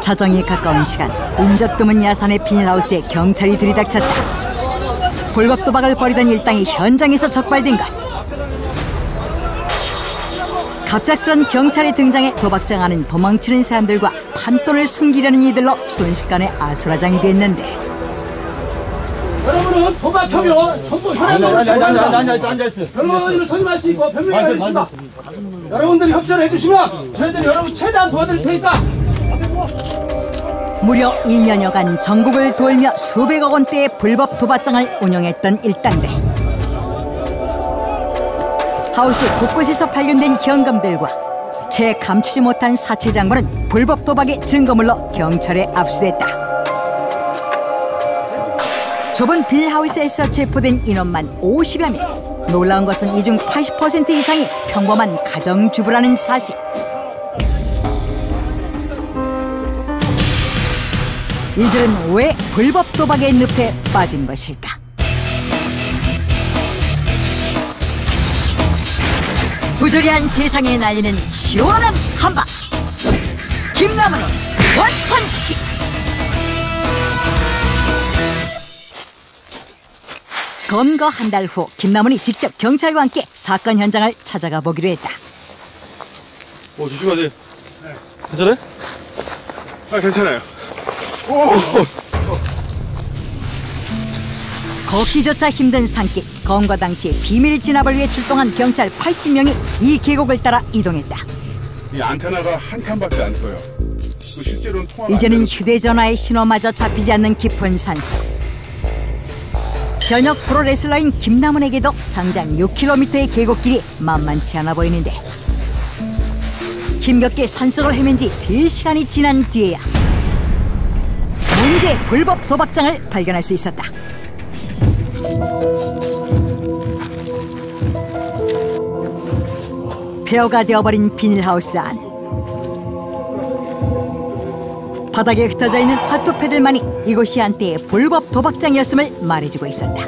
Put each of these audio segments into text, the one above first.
자정이 가까운 시간, 인적 드문 야산의 비닐하우스에 경찰이 들이닥쳤다. 불법 도박을 벌이던 일당이 현장에서 적발된 것. 갑작스런 경찰의 등장에 도박장하는 도망치는 사람들과 판돈을 숨기려는 이들로 순식간에 아수라장이 됐는데, 여러분은 도박하면 전부 현행범으로 처벌합니다. 변호인으로 선임하시고 변명하겠습니다. 여러분들이 협조를 해주시면 저희들이 여러분 최대한 도와드릴 테니까. 무려 2년여간 전국을 돌며 수백억 원대의 불법 도박장을 운영했던 일당들. 하우스 곳곳에서 발견된 현금들과 채 감추지 못한 사채 장부는 불법 도박의 증거물로 경찰에 압수됐다. 좁은 빌하우스에서 체포된 인원만 50여 명. 놀라운 것은 이 중 80% 이상이 평범한 가정주부라는 사실. 이들은 왜 불법 도박의 늪에 빠진 것일까? 부조리한 세상에 날리는 시원한 한방. 김남은의 원펀치. 검거 한 달 후 김남은이 직접 경찰과 함께 사건 현장을 찾아가 보기로 했다. 조심하세요. 괜찮아요? 아, 괜찮아요. 걷기조차 힘든 산길. 검거 당시 비밀 진압을 위해 출동한 경찰 80명이 이 계곡을 따라 이동했다. 이 안테나가 한 칸밖에 안 떠요. 실제로는 통화가 이제는 휴대전화의 신호마저 잡히지 않는 깊은 산속. 현역 프로레슬러인 김남은에게도 장장 6km의 계곡길이 만만치 않아 보이는데, 힘겹게 산속을 헤맨 지 3시간이 지난 뒤에야 문제 불법 도박장을 발견할 수 있었다. 폐허가 되어버린 비닐하우스 안. 바닥에 흩어져 있는 화투패들만이 이곳이 한때의 불법 도박장이었음을 말해주고 있었다.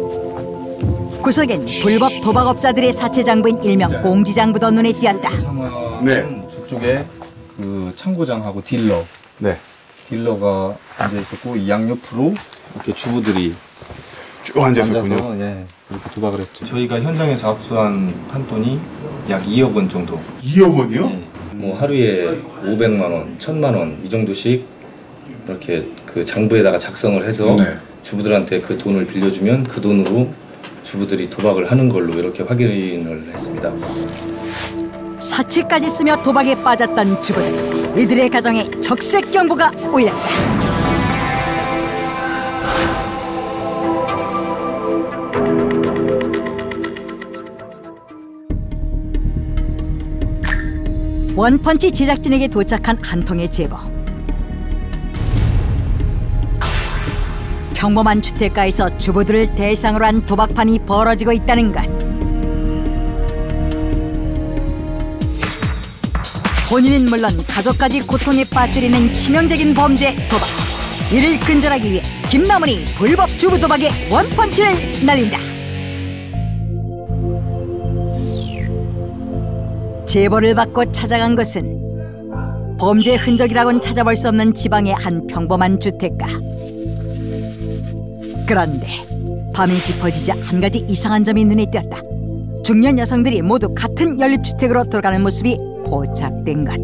구석엔 불법 도박업자들의 사채장부인 일명 공지장부도 눈에 띄었다. 네. 저쪽에 그 창고장하고 딜러. 네. 딜러가 앉아 있었고 이 양옆으로 이렇게 주부들이 쭉 앉아 있었군요. 예, 이렇게 도박을 했죠. 저희가 현장에서 압수한 판돈이 약 2억 원 정도. 2억 원이요? 네. 뭐 하루에 500만 원, 1000만 원 이 정도씩 이렇게 그 장부에다가 작성을 해서 네. 주부들한테 그 돈을 빌려주면 그 돈으로 주부들이 도박을 하는 걸로 이렇게 확인을 했습니다. 사채까지 쓰며 도박에 빠졌던 주부들. 이들의 가정에 적색 경보가 울렸다. 원펀치 제작진에게 도착한 한 통의 제보. 평범한 주택가에서 주부들을 대상으로 한 도박판이 벌어지고 있다는 것. 본인은 물론 가족까지 고통에 빠뜨리는 치명적인 범죄 도박. 이를 근절하기 위해 김남은이 불법 주부 도박에 원펀치를 날린다. 제보를 받고 찾아간 것은 범죄 흔적이라고는 찾아볼 수 없는 지방의 한 평범한 주택가. 그런데 밤이 깊어지자 한 가지 이상한 점이 눈에 띄었다. 중년 여성들이 모두 같은 연립주택으로 들어가는 모습이 포착된 것.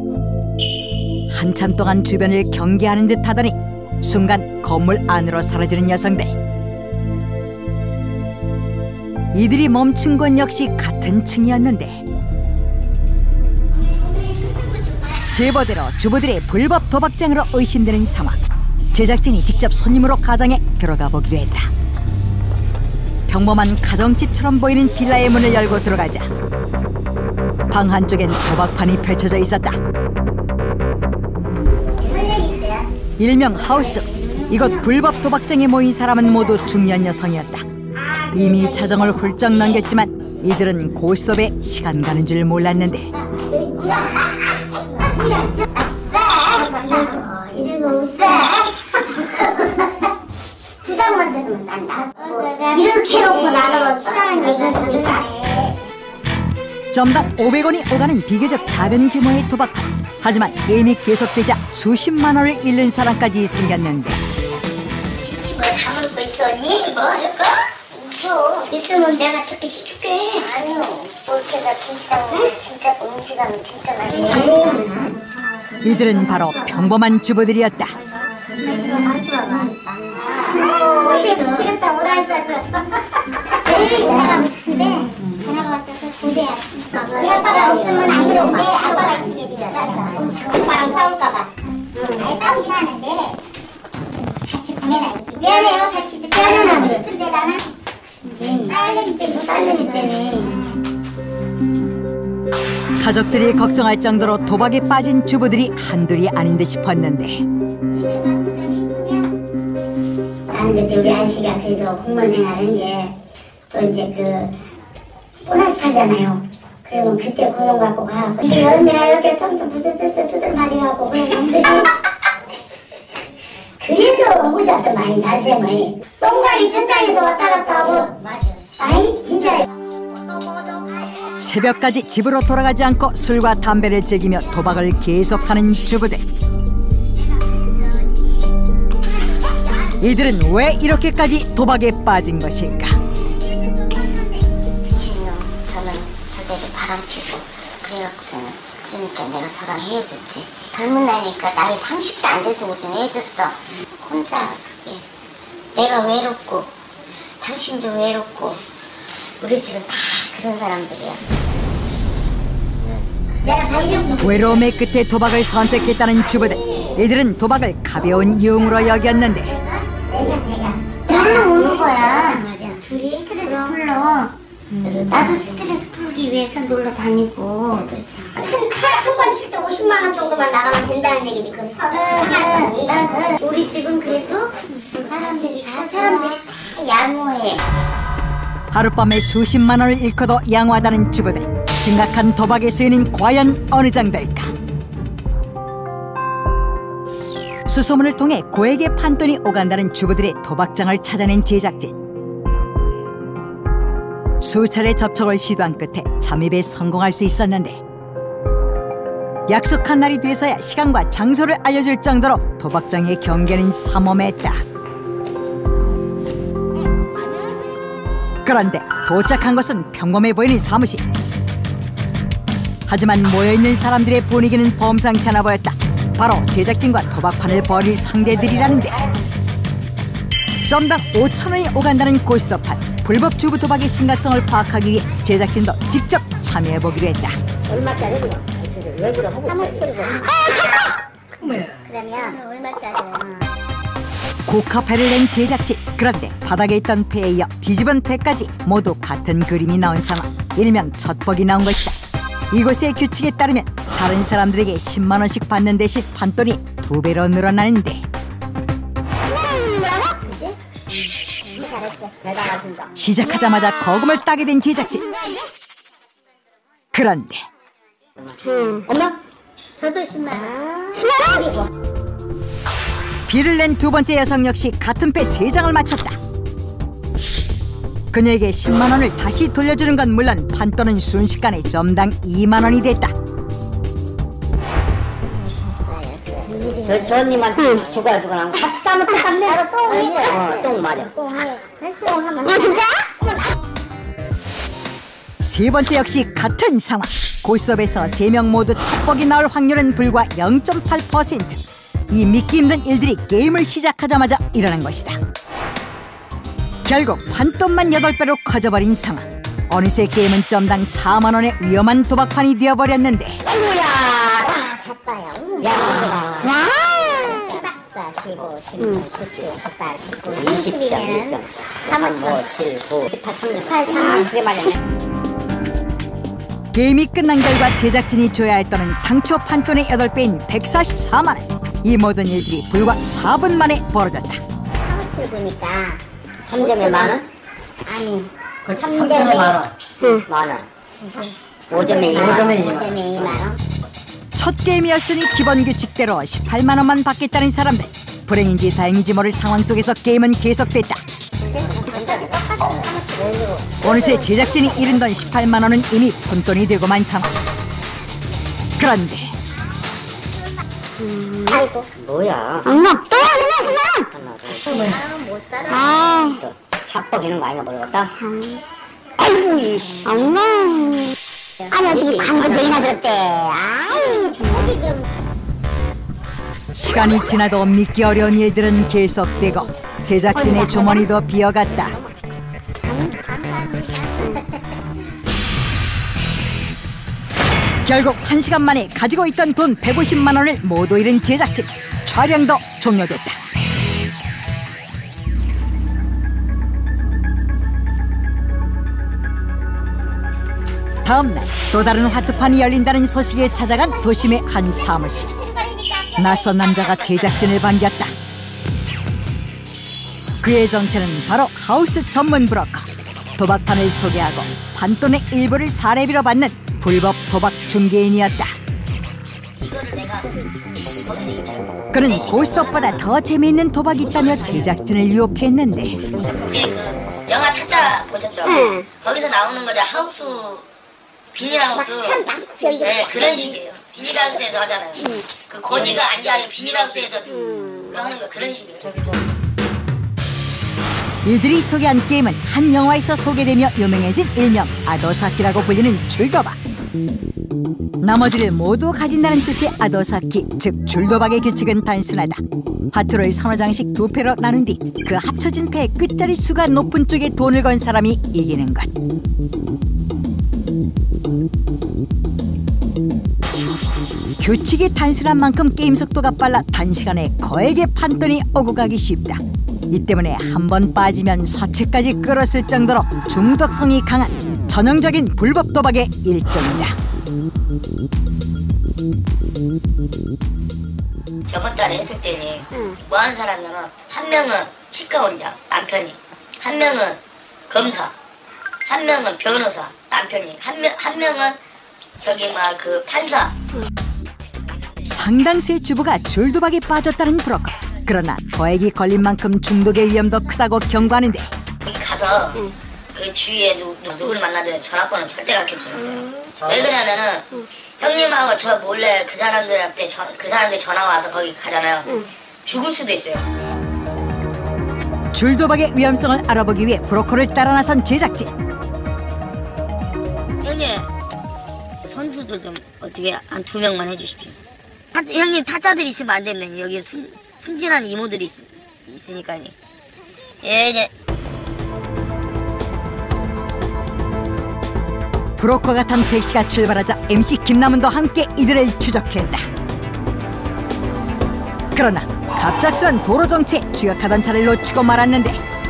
한참 동안 주변을 경계하는 듯 하더니 순간 건물 안으로 사라지는 여성들. 이들이 멈춘 건 역시 같은 층이었는데, 제보대로 주부들의 불법 도박장으로 의심되는 상황. 제작진이 직접 손님으로 가정에 들어가 보기로 했다. 평범한 가정집처럼 보이는 빌라의 문을 열고 들어가자 방 한쪽엔 도박판이 펼쳐져 있었다. 일명 하우스. 이곳 불법 도박장에 모인 사람은 모두 중년 여성이었다. 이미 자정을 훌쩍 넘겼지만 이들은 고스톱에 시간 가는 줄 몰랐는데, 두 장만 들으면 싼다. 이렇게 해놓고 나는 7,000원 얘기했으니까. 점당 500원이 오가는 비교적 작은 규모의 도박판. 하지만 게임이 계속되자 수십만 원을 잃는 사람까지 생겼는데 김치 다 먹고 있었니? 뭐 할까? 있으면 내가 좋게 해줄게. 아니요. 올케가 김치 담그면 진짜 음식하면 진짜 맛있어. 이들은 바로 평범한 주부들이었다. 지금 다 오라 했었어. 내일 나가고 싶은데 전화가 왔어서 고대야. 지갑바가 없으면 안 들어오는데 아빠가 있으면 되잖아. 오빠랑 싸울까봐. 아예 싸우진 않는데 같이 보내놔야지. 미안해요. 같이 미안하고 싶은데 나는 딸내미 때문에 딸내미 때문에. 가족들이 걱정할 정도로 도박에 빠진 주부들이 한둘이 아닌 듯 싶었는데 나는 그때 우리 아저씨가 그래도 공무원 생활하는 게 또 이제 그 보너스 타잖아요. 그러면 그때 고용 갖고 가. 근데 여름 내가 이렇게 텅텅 부스스스 두들맞이하고 그냥 힘들지. 그래도 허구잡도 많이 날새 뭐이 똥가리 천장에서 왔다 갔다 하고 아이 진짜. 새벽까지 집으로 돌아가지 않고 술과 담배를 즐기며 도박을 계속하는 주부들. 이들은 왜 이렇게까지 도박에 빠진 것일까? 미친놈 저는 저대로 바람 피고 그래갖고서는 그러니까 내가 저랑 헤어졌지. 젊은 나이니까 나이 30도 안 돼서 우린 헤어졌어. 혼자 그게 내가 외롭고 당신도 외롭고 우리 집은 다 그런 사람들이야. 내가 다 이런 외로움의 끝에 도박을 선택했다는 주부들. 이들은 도박을 가벼운 유흥으로 여겼는데 놀러 오는 거야. 맞아. 둘이 스트레스 풀러. 나도 스트레스 풀기 위해서 놀러 다니고. 그렇지. 한 번씩도 50만 원 정도만 나가면 된다는 얘기지. 그 사람이. 우리 집은 그래도 사람들이 다 양호해. 하룻밤에 수십만 원을 잃고도 양호하다는 주부들. 심각한 도박의 수위는 과연 어느 정도일까? 수소문을 통해 고액의 판돈이 오간다는 주부들의 도박장을 찾아낸 제작진. 수차례 접촉을 시도한 끝에 잠입에 성공할 수 있었는데 약속한 날이 돼서야 시간과 장소를 알려줄 정도로 도박장의 경계는 삼엄했다. 그런데 도착한 것은 평범해 보이는 사무실. 하지만 모여있는 사람들의 분위기는 범상치 않아 보였다. 바로 제작진과 도박판을 벌일 상대들이라는데 점당 5,000원이 오간다는 고스톱판. 불법 주부 도박의 심각성을 파악하기 위해 제작진도 직접 참여해보기로 했다. 얼마짜리 그거? 왜 그래? 3,500원. 잠깐! 그러면 얼마짜리? 고카패를 낸 제작진. 그런데 바닥에 있던 패에 이어 뒤집은 패까지 모두 같은 그림이 나온 상황. 일명 젖벅이 나온 것이다. 이곳의 규칙에 따르면 다른 사람들에게 10만 원씩 받는 대신 판돈이 2배로 늘어나는데 시작하자마자 거금을 따게 된 제작진. 그런데 엄마? 저도 10만 원. 10만 원? 비를 낸 두 번째 여성 역시 같은 패 3장을 맞췄다. 그녀에게 10만 원을 다시 돌려주는 건 물론 판돈은 순식간에 점당 2만 원이 됐다. 저 언니만 죽어난 거 같이 따면 똑같네. 똥 말이야. 진짜? 세 번째 역시 같은 상황. 고스톱에서 3명 모두 첩벅이 나올 확률은 불과 0.8%. 이 믿기 힘든 일들이 게임을 시작하자마자 일어난 것이다. 결국 판돈만 8배로 커져버린 상황. 어느새 게임은 점당 4만 원의 위험한 도박판이 되어버렸는데 아, 잤다야. 야. 14, 15, 16, 17, 18, 19, 20이면 3만 7, 9, 18, 18, 3만. 그게 말이야. 게임이 끝난 결과 제작진이 줘야 했던 당초 판돈의 8배인 144만 원. 이 모든 일들이 불과 4분 만에 벌어졌다. 사무실 보니까 3점에 만 원? 아니 3점에 만 원. 만 원. 5점에 2만 원. 5점에 2만 원. 첫 게임이었으니 기본 규칙대로 18만 원만 받겠다는 사람들. 불행인지 다행인지 모를 상황 속에서 게임은 계속됐다. 어느새 제작진이 잃은 돈 18만 원은 이미 푼돈이 되고 만 상황. 그런데 아이고. 뭐야? 엄마 또 하나 10만 원. 못 살아. 착복 이런 거 아닌가 모르겠다. 아이고 엄마. 아니 지금 방금 내나 들었대. 아이. 시간이 지나도 믿기 어려운 일들은 계속되고 제작진의 주머니도 비어갔다. 결국 1시간 만에 가지고 있던 돈 150만 원을 모두 잃은 제작진. 촬영도 종료됐다. 다음날 또 다른 화투판이 열린다는 소식에 찾아간 도심의 한 사무실. 낯선 남자가 제작진을 반겼다. 그의 정체는 바로 하우스 전문 브로커. 도박판을 소개하고 판돈의 일부를 사례비로 받는 불법 도박 중개인이었다. 그는 고스톱보다 더 재미있는 도박이 있다며 제작진을 유혹했는데 그 영화 타짜 보셨죠? 거기서 나오는 거죠. 하우스 비닐하우스. 네, 그런 식이에요. 비닐하우스에서 하잖아요. 그 거지가 앉아 비닐하우스에서 하는 거 그런 식이에요. 이들이 소개한 게임은 한 영화에서 소개되며 유명해진 일명 아도사키라고 불리는 줄도박. 나머지를 모두 가진다는 뜻의 아도사키, 즉 줄도박의 규칙은 단순하다. 화투를 서너 장씩 2패로 나눈 뒤 그 합쳐진 패의 끝자리 수가 높은 쪽에 돈을 건 사람이 이기는 것. 규칙이 단순한 만큼 게임 속도가 빨라 단시간에 거액의 판돈이 오고 가기 쉽다. 이 때문에 한 번 빠지면 서체까지 끌었을 정도로 중독성이 강한 전형적인 불법 도박의 일종이다. 저번 달에 했을 때는 뭐 하는 사람이냐면 한 명은 치과 원장 남편이, 한 명은 검사, 한 명은 변호사 남편이, 한 명은 저기 막 그 판사. 상당수의 주부가 줄도박에 빠졌다는 브로커. 그러나 거액이 걸린 만큼 중독의 위험도 크다고 경고하는데 가서 그 주위에 누구를 만나도 전화번호는 절대 가르쳐주세요. 왜 그러냐면은 형님하고 저 몰래 그 사람들한테 그 사람들 전화 와서 거기 가잖아요. 죽을 수도 있어요. 줄도박의 위험성을 알아보기 위해 브로커를 따라 나선 제작진. 형님 선수들 좀 어떻게 한 2명만 해주십시오. 형님 타짜들 있으면 안 됩니다. 여기 순진한 이모들이 있으니까요. 예. 브로커가 탄 택시가 출발하자 MC 김남은도 함께 이들을 추적했다. 그러나 갑작스런 도로 정체에 추격하던 차를 놓치고 말았는데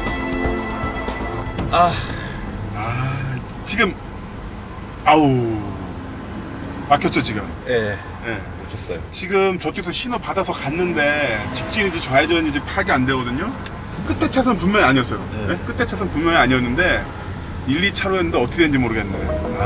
지금 아우 막혔죠 지금. 예. 네. 멈췄어요. 지금 저쪽에서 신호 받아서 갔는데 직진인지 좌회전인지 파악이 안 되거든요. 끝에 차선 분명히 아니었어요. 네? 끝에 차선 분명히 아니었는데 1, 2차로였는데 어떻게 된지 모르겠네.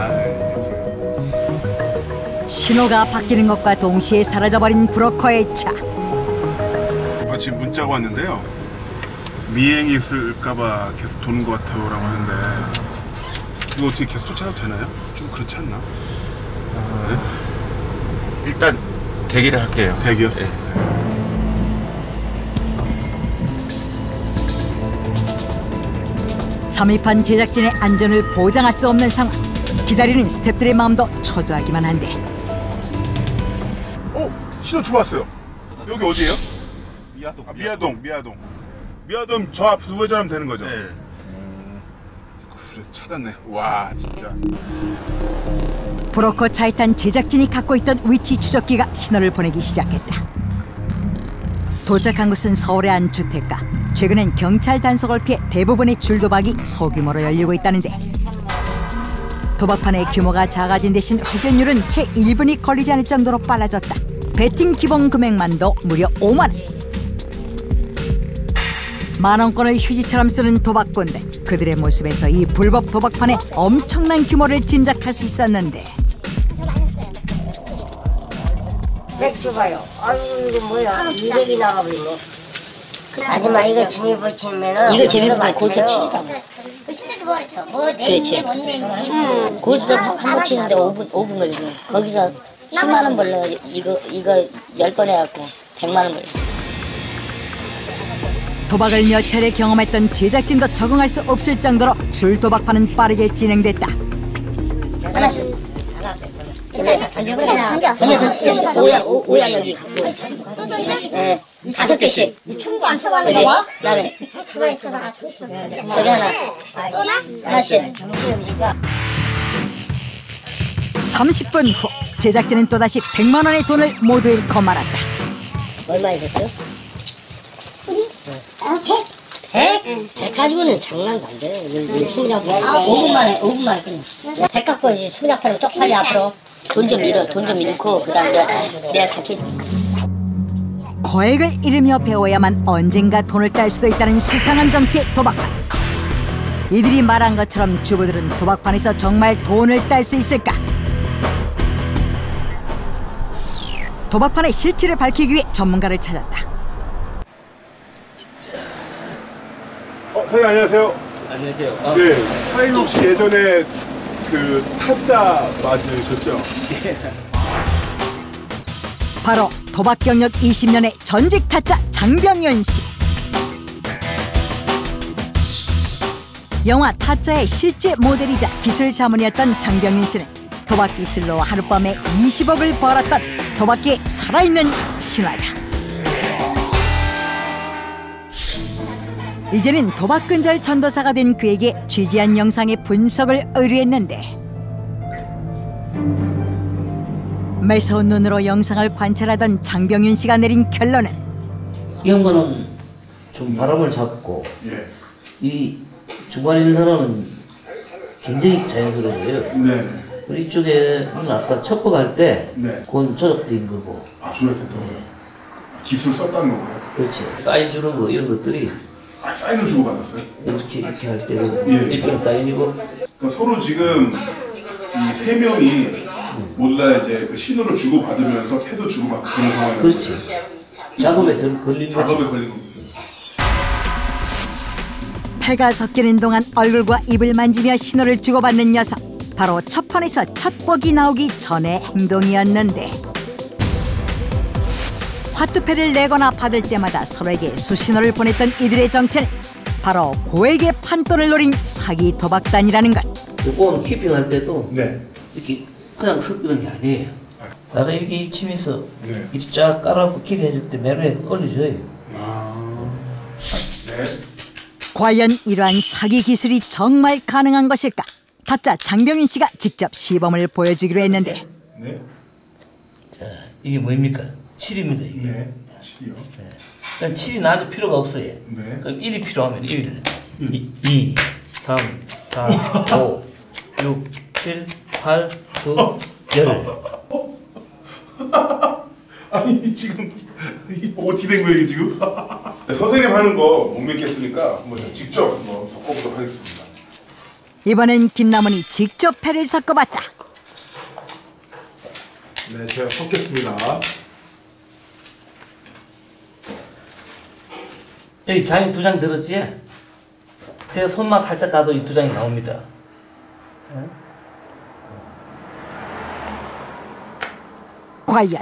지금. 신호가 바뀌는 것과 동시에 사라져버린 브로커의 차. 지금 문자가 왔는데요. 미행이 있을까봐 계속 도는 것 같아요 라고 하는데 이거 어떻게 계속 쫓아가도 되나요? 좀 그렇지 않나? 네? 일단 대기를 할게요. 대기요? 예. 잠입한 제작진의 안전을 보장할 수 없는 상황. 기다리는 스태프들의 마음도 초조하기만 한데 신호 들어왔어요. 여기 어디예요? 미아동. 미아동 저 앞에서 우회전하면 되는 거죠? 네. 그래 찾았네. 와 진짜. 브로커 차에 탄 제작진이 갖고 있던 위치 추적기가 신호를 보내기 시작했다. 도착한 곳은 서울의 한 주택가. 최근엔 경찰 단속을 피해 대부분의 줄도박이 소규모로 열리고 있다는데 도박판의 규모가 작아진 대신 회전율은 채 1분이 걸리지 않을 정도로 빨라졌다. 베팅 기본 금액만도 무려 5만 원. 만원권을 휴지처럼 쓰는 도박꾼들. 그들의 모습에서 이 불법 도박판의 엄청난 규모를 짐작할 수 있었는데 맥주 봐요. 아유 이게 뭐야? 200이 나가버리네. 아줌마 이거 재미 붙이면은 이거 재미 붙이면 고소 치즈다. 그렇죠. 뭐 냈니 못 냈니. 고수도 한번 치는데 5분 걸리고 거기서 10만 원 벌려 이거 10번 해갖고 100만 원 벌려. 도박을 몇 차례 경험했던 제작진도 적응할 수 없을 정도로 줄 도박판은 빠르게 진행됐다. 하나씩. 오야 여기 갖고 있어. 네, 5개씩. 충도 안 쳐봤는 거? 그다음에 가만히 있어봐. 여기 하나. 하나씩. 30분 후 제작진은 또다시 100만 원의 돈을 모두 잃고 말았다. 얼마 있었어요? 100 가지고는 장난도 안 돼. 5분 만에 끝내. 100 갖고 이제 소작하려고 쪽팔리 앞으로. 돈 좀 잃고 그다음에 내가 가르쳐줄게. 거액을 잃으며 배워야만 언젠가 돈을 딸 수도 있다는 수상한 정치의 도박판. 이들이 말한 것처럼 주부들은 도박판에서 정말 돈을 딸 수 있을까? 도박판의 실체를 밝히기 위해 전문가를 찾았다. 사장님 안녕하세요. 안녕하세요. 네, 사장님 혹시 예전에 그 타짜 맞으셨죠? 바로 도박 경력 20년의 전직 타짜 장병현 씨. 영화 타짜의 실제 모델이자 기술 자문이었던 장병현 씨는 도박 기술로 하룻밤에 20억을 벌었던 도박계의 살아있는 신화다. 이제는 도박 근절 전도사가 된 그에게 취재한 영상의 분석을 의뢰했는데 매서운 눈으로 영상을 관찰하던 장병윤 씨가 내린 결론은 이 양반은 좀 바람을 잡고 이 중간에 있는 사람은 굉장히 자연스러워요. 네. 그리고 이쪽에는 아까 첩보할 때 그건 조작된 거고. 아, 조작됐다고요? 네. 기술 썼다는 거고요? 그렇지. 사인 주는 거 이런 것들이. 아, 사인을 주고 받았어요? 이렇게 할 때도 일종 사인이고. 그러니까 서로 지금 이 세 명이 모두 다 이제 그 신호를 주고 받으면서 패도 주고 받고 그런 상황이에요. 그렇지. 작업에 걸린 거죠. 패가 섞이는 동안 얼굴과 입을 만지며 신호를 주고받는 녀석. 바로 첫 판에서 첫 복이 나오기 전의 행동이었는데 화투패를 내거나 받을 때마다 서로에게 수신호를 보냈던 이들의 정체는 바로 고액의 판돈을 노린 사기 도박단이라는 것. 이건 키핑할 때도 이렇게 그냥 섞이는 게 아니에요. 내가 이렇게 치면서 이렇게 쫙 깔아놓고 길 해줄 때 매너에 올려줘요. 과연 이러한 사기 기술이 정말 가능한 것일까? 타짜 장병윤 씨가 직접 시범을 보여주기로 했는데 자, 이게 뭐입니까? 7입니다. 이게. 네, 7이요. 그냥 7이 나한테 필요가 없어요. 그럼 1이 필요하면 1, 2, 3, 4, 5, 6, 7, 8, 9, 10. 아니 지금 이게 어떻게 된 거예요 지금? 선생님 하는 거 못 믿겠으니까 한번 직접 한번 섞어보도록 하겠습니다. 이번엔 김남훈이 직접 패를 섞어봤다. 네, 제가 섞겠습니다. 여기 장이 2장 들었지? 제가 손만 살짝 가도 이 2장이 나옵니다. 과연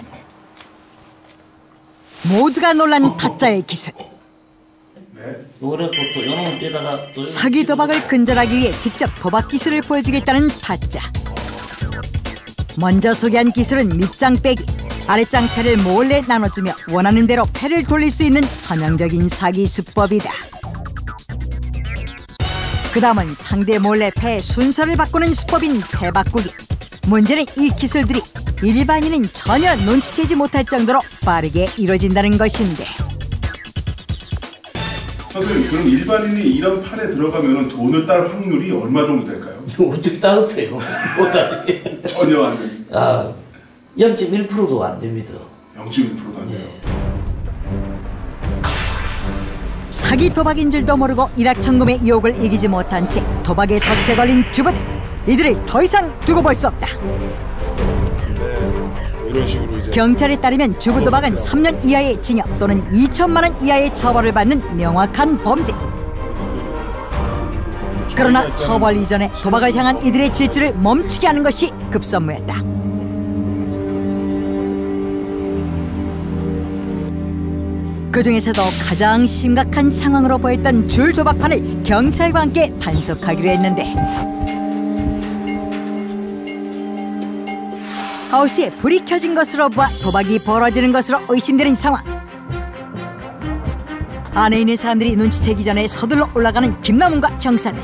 모두가 놀란 타짜의 기술. 요거를 또 요놈을 떼다가 또 사기 도박을 근절하기 위해 직접 도박 기술을 보여주겠다는 타짜. 먼저 소개한 기술은 밑장 빼기. 아랫장 패를 몰래 나눠주며 원하는 대로 패를 돌릴 수 있는 전형적인 사기 수법이다. 그 다음은 상대 몰래 패의 순서를 바꾸는 수법인 패 바꾸기. 문제는 이 기술들이 일반인은 전혀 눈치채지 못할 정도로 빠르게 이루어진다는 것인데 선생님, 그럼 일반인이 이런 판에 들어가면 돈을 딸 확률이 얼마 정도 될까요? 어떻게 따졌어요? 못하지. 전혀 안 됩니다. 아, 0.1%도 안 됩니다. 0.1%도 안 돼요. 사기 도박인 줄도 모르고 일확천금의 유혹을 이기지 못한 채 도박에 덫에 걸린 주부들. 이들을 더 이상 두고 볼 수 없다. 이런 식으로 이제 경찰에 따르면 주부 도박은 3년 이하의 징역 또는 2천만 원 이하의 처벌을 받는 명확한 범죄. 그러나 처벌 이전에 도박을 향한 이들의 질주를 멈추게 하는 것이 급선무였다. 그중에서도 가장 심각한 상황으로 보였던 줄 도박판을 경찰과 함께 단속하기로 했는데 하우스에 불이 켜진 것으로 보아 도박이 벌어지는 것으로 의심되는 상황. 안에 있는 사람들이 눈치채기 전에 서둘러 올라가는 김남훈과 형사들.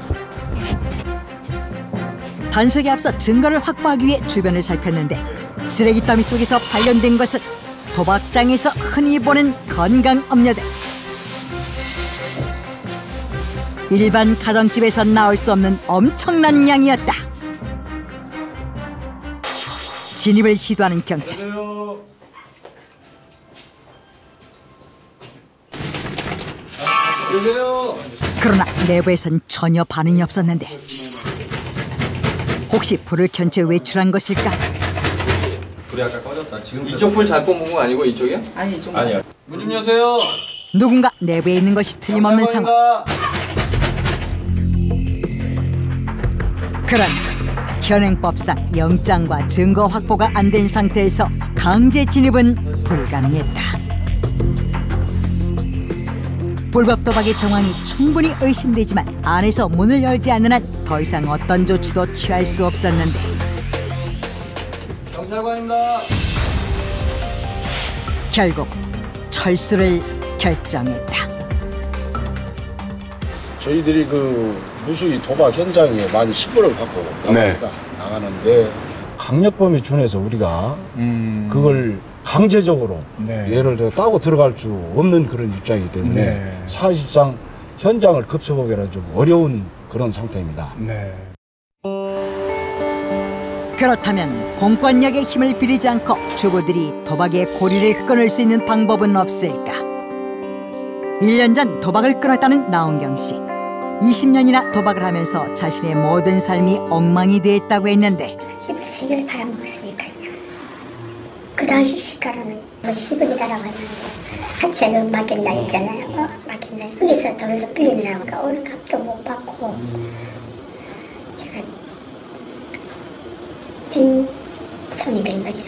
단속에 앞서 증거를 확보하기 위해 주변을 살폈는데 쓰레기 더미 속에서 발견된 것은 도박장에서 흔히 보는 건강 음료들. 일반 가정집에서 나올 수 없는 엄청난 양이었다. 진입을 시도하는 경찰. 그러나 내부에선 전혀 반응이 없었는데 혹시 불을 켠 채 외출한 것일까? 불이 아까 꺼졌다. 지금 이쪽 불 잡고 본 거 아니고 이쪽이야? 아니 이쪽. 아니요. 문 좀 여세요. 누군가 내부에 있는 것이 틀림없는 상황. 그러나 현행법상 영장과 증거 확보가 안 된 상태에서 강제 진입은 불가능했다. 불법 도박의 정황이 충분히 의심되지만 안에서 문을 열지 않는 한 더 이상 어떤 조치도 취할 수 없었는데 경찰관입니다. 결국 철수를 결정했다. 저희들이 그 무수히 도박 현장에 많이 신고를 받고 나가는데 강력범위 준해서 우리가 그걸 강제적으로 예를 들어 따고 들어갈 수 없는 그런 입장이기 때문에 사실상 현장을 급수복이라 좀 어려운 그런 상태입니다. 그렇다면 공권력의 힘을 빌리지 않고 주부들이 도박의 고리를 끊을 수 있는 방법은 없을까? 1년 전 도박을 끊었다는 나은경 씨. 20년이나 도박을 하면서 자신의 모든 삶이 엉망이 됐다고 했는데 집을 3개를 팔아먹었으니까요. 그 당시 시가로는 10억이다라고 했는데 한채 그 맡긴다 있잖아요. 맡긴다. 거기서 돈을 좀 빌리느라고 오는 값도 못 받고 제가 빈손이 된 거죠.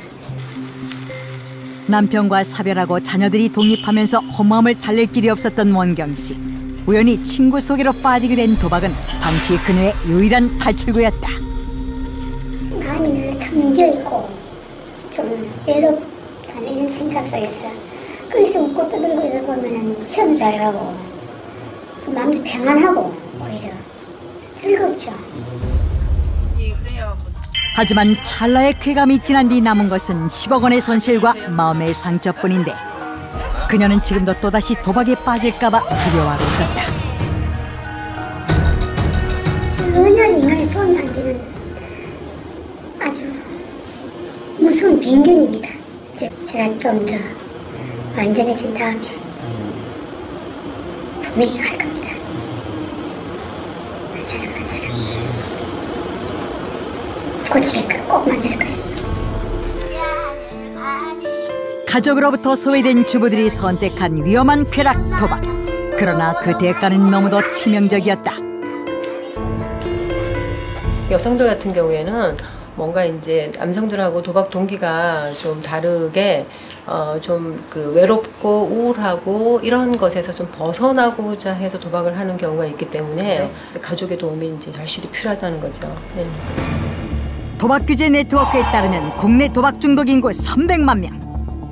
남편과 사별하고 자녀들이 독립하면서 험함을 달랠 길이 없었던 원경 씨. 우연히 친구 소개로 빠지게 된 도박은 당시 그녀의 유일한 탈출구였다. 마음이 늘 담겨있고 좀 외롭다는 이런 생각 속에서 거기서 웃고 떠들고 이러다 보면은 시험도 잘 가고 또 마음도 평안하고 오히려 즐겁죠. 하지만 찰나의 쾌감이 지난 뒤 남은 것은 10억 원의 손실과 마음의 상처뿐인데 그녀는 지금도 또다시 도박에 빠질까 봐 두려워하고 있었다. 전혀 인간에 도움이 안 되는 아주 무서운 병균입니다. 제가 좀 더 완전해진 다음에 분명히 갈 겁니다. 한 사람 한 사람 고치게끔 꼭 만들 거예요. 가족으로부터 소외된 주부들이 선택한 위험한 쾌락 도박. 그러나 그 대가는 너무도 치명적이었다. 여성들 같은 경우에는 뭔가 이제 남성들하고 도박 동기가 좀 다르게 좀 그 외롭고 우울하고 이런 것에서 좀 벗어나고자 해서 도박을 하는 경우가 있기 때문에 가족의 도움이 이제 절실히 필요하다는 거죠. 네. 도박 규제 네트워크에 따르면 국내 도박 중독 인구 300만 명.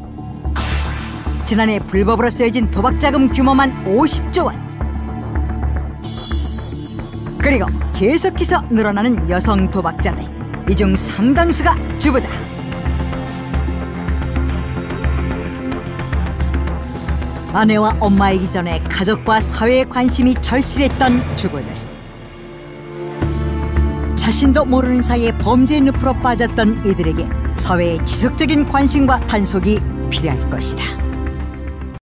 지난해 불법으로 쓰여진 도박 자금 규모만 50조 원. 그리고 계속해서 늘어나는 여성 도박자들. 이 중 상당수가 주부다. 아내와 엄마이기 전에 가족과 사회의 관심이 절실했던 주부들. 자신도 모르는 사이에 범죄의 늪으로 빠졌던 이들에게 사회의 지속적인 관심과 단속이 필요할 것이다.